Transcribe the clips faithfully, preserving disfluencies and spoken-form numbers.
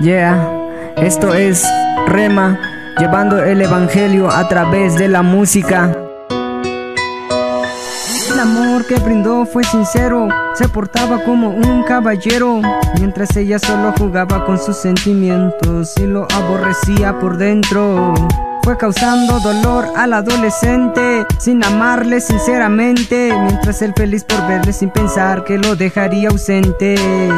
Yeah, esto es Rema, llevando el evangelio a través de la música. El amor que brindó fue sincero, se portaba como un caballero, mientras ella solo jugaba con sus sentimientos y lo aborrecía por dentro. Fue causando dolor al adolescente, sin amarle sinceramente, mientras él feliz por verle sin pensar que lo dejaría ausente.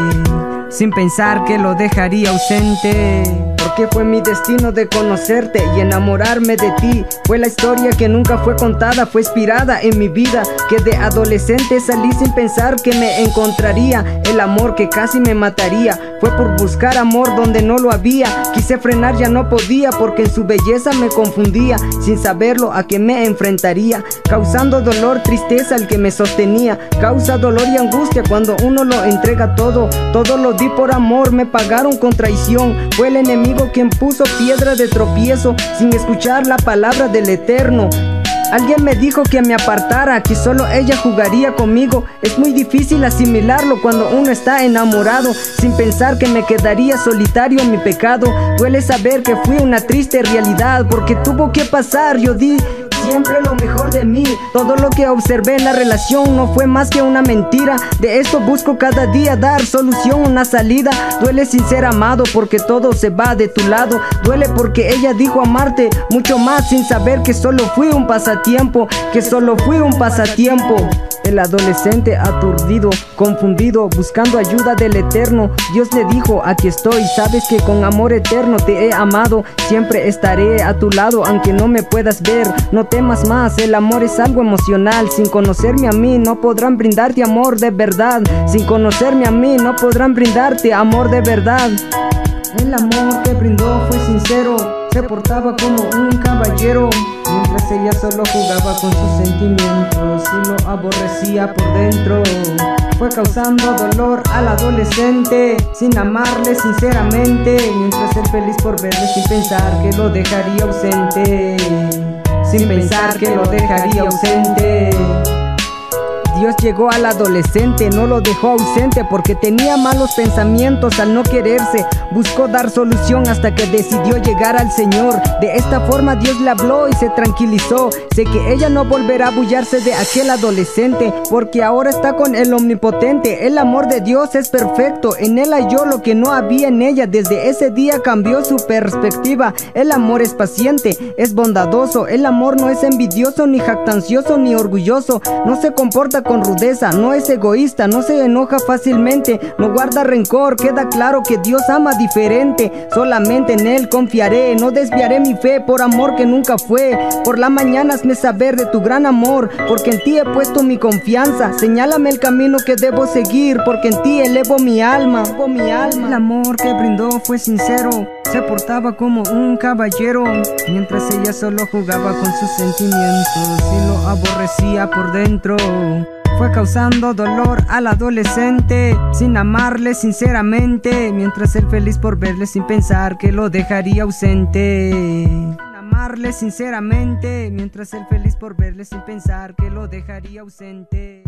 Sin pensar que lo dejaría ausente. Porque fue mi destino de conocerte y enamorarme de ti. Fue la historia que nunca fue contada, fue inspirada en mi vida, que de adolescente salí sin pensar que me encontraría el amor que casi me mataría. Fue por buscar amor donde no lo había. Quise frenar, ya no podía, porque en su belleza me confundía, sin saberlo a qué me enfrentaría, causando dolor, tristeza al que me sostenía. Causa dolor y angustia cuando uno lo entrega todo. Todo lo di por amor, me pagaron con traición. Fue el enemigo quien puso piedra de tropiezo, sin escuchar la palabra del Eterno. Alguien me dijo que me apartara, que solo ella jugaría conmigo. Es muy difícil asimilarlo cuando uno está enamorado, sin pensar que me quedaría solitario en mi pecado. Duele saber que fui una triste realidad, porque tuvo que pasar. Yo di siempre lo mejor de mí. Todo lo que observé en la relación no fue más que una mentira. De esto busco cada día dar solución, una salida. Duele sin ser amado porque todo se va de tu lado. Duele porque ella dijo amarte mucho más, sin saber que solo fui un pasatiempo, que solo fui un pasatiempo. El adolescente aturdido, confundido, buscando ayuda del Eterno. Dios le dijo, aquí estoy, sabes que con amor eterno te he amado. Siempre estaré a tu lado aunque no me puedas ver. No temas más, el amor es algo emocional. Sin conocerme a mí no podrán brindarte amor de verdad. Sin conocerme a mí no podrán brindarte amor de verdad. El amor que brindó fue sincero, se portaba como un caballero, mientras ella solo jugaba con sus sentimientos y lo aborrecía por dentro. Fue causando dolor al adolescente, sin amarle sinceramente, mientras él feliz por verle sin pensar que lo dejaría ausente. Sin pensar que lo dejaría ausente. Dios llegó al adolescente, no lo dejó ausente porque tenía malos pensamientos al no quererse. Buscó dar solución hasta que decidió llegar al Señor. De esta forma Dios le habló y se tranquilizó. Sé que ella no volverá a bullarse de aquel adolescente, porque ahora está con el Omnipotente. El amor de Dios es perfecto, en él halló lo que no había en ella. Desde ese día cambió su perspectiva. El amor es paciente, es bondadoso. El amor no es envidioso, ni jactancioso, ni orgulloso. No se comporta con rudeza, no es egoísta, no se enoja fácilmente, no guarda rencor. Queda claro que Dios ama diferente. Solamente en él confiaré, no desviaré mi fe por amor que nunca fue. Por la mañana hazme saber de tu gran amor, porque en ti he puesto mi confianza. Señálame el camino que debo seguir, porque en ti elevo mi alma, elevo mi alma. El amor que brindó fue sincero, se portaba como un caballero, mientras ella solo jugaba con sus sentimientos y lo aborrecía por dentro. Fue causando dolor al adolescente, sin amarle sinceramente, mientras él feliz por verle sin pensar que lo dejaría ausente. Sin amarle sinceramente, mientras él feliz por verle sin pensar que lo dejaría ausente.